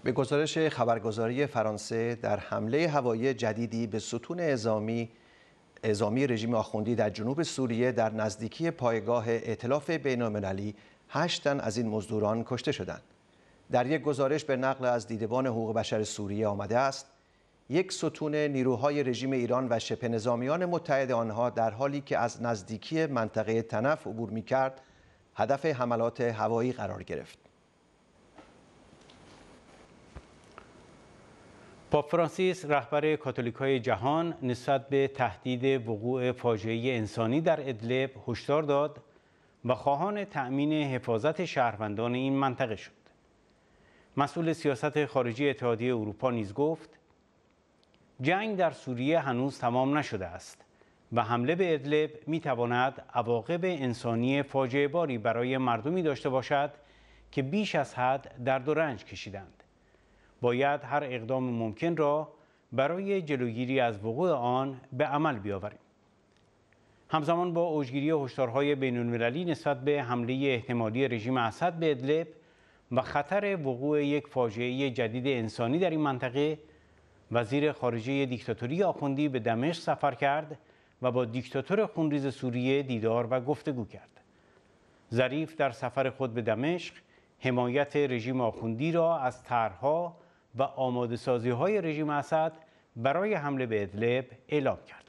به گزارش خبرگزاری فرانسه، در حمله هوایی جدیدی به ستون اعزامی رژیم آخوندی در جنوب سوریه در نزدیکی پایگاه ائتلاف بین‌المللی 8 تن از این مزدوران کشته شدند. در یک گزارش به نقل از دیدبان حقوق بشر سوریه آمده است یک ستون نیروهای رژیم ایران و شبه نظامیان متحد آنها در حالی که از نزدیکی منطقه تنف عبور می‌کرد هدف حملات هوایی قرار گرفت. پاپ فرانسیس رهبر کاتولیک‌های جهان نسبت به تهدید وقوع فاجعه انسانی در ادلب هشدار داد و خواهان تأمین حفاظت شهروندان این منطقه شد. مسئول سیاست خارجی اتحادیه اروپا نیز گفت جنگ در سوریه هنوز تمام نشده است و حمله به ادلب می‌تواند عواقب انسانی فاجعه باری برای مردمی داشته باشد که بیش از حد درد و رنج کشیدند. باید هر اقدام ممکن را برای جلوگیری از وقوع آن به عمل بیاوریم. همزمان با اوجگیری هشدارهای بین‌المللی نسبت به حمله احتمالی رژیم اسد به ادلب و خطر وقوع یک فاجعه جدید انسانی در این منطقه، وزیر خارجه دیکتاتوری آخوندی به دمشق سفر کرد و با دیکتاتور خونریز سوریه دیدار و گفتگو کرد. ظریف در سفر خود به دمشق حمایت رژیم آخوندی را از طرح‌ها و آماده‌سازی‌های رژیم اسد برای حمله به ادلب اعلام کرد.